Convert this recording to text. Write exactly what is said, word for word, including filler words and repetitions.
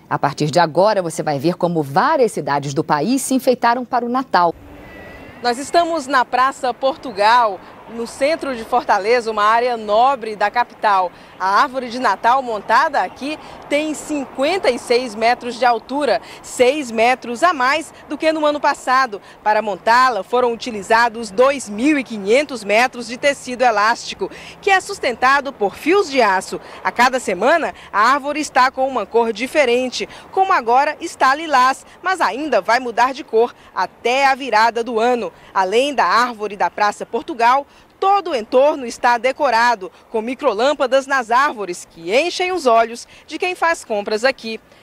A partir de agora, você vai ver como várias cidades do país se enfeitaram para o Natal. Nós estamos na Praça Portugal, no centro de Fortaleza, uma área nobre da capital. A árvore de Natal montada aqui tem cinquenta e seis metros de altura, seis metros a mais do que no ano passado. Para montá-la foram utilizados dois mil e quinhentos metros de tecido elástico, que é sustentado por fios de aço. A cada semana, a árvore está com uma cor diferente, como agora está lilás, mas ainda vai mudar de cor até a virada do ano. Além da árvore da Praça Portugal, todo o entorno está decorado com microlâmpadas nas árvores que enchem os olhos de quem faz compras aqui.